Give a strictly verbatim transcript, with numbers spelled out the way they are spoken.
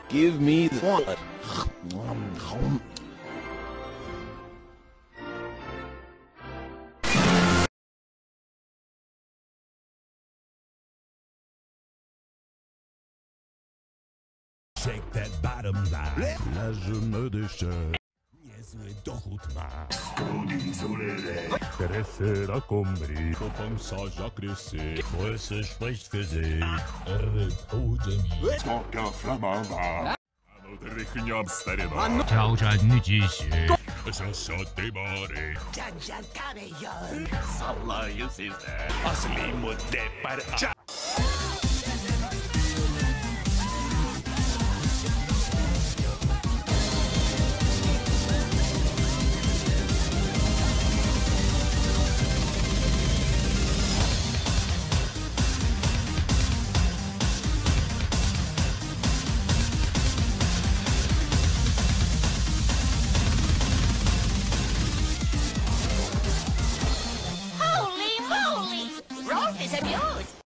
Give me the one. Shake that bottom line. Là je me déchaîne. Niezły dochód ma. Crescer kombi. Kompensage agressé. Größe spricht für sich. Smoka flamamba. Отряхнем старину. 挑战你极限。 Сосоты море. Джан-джан камеон. Салаю сизде. Осли муде пар.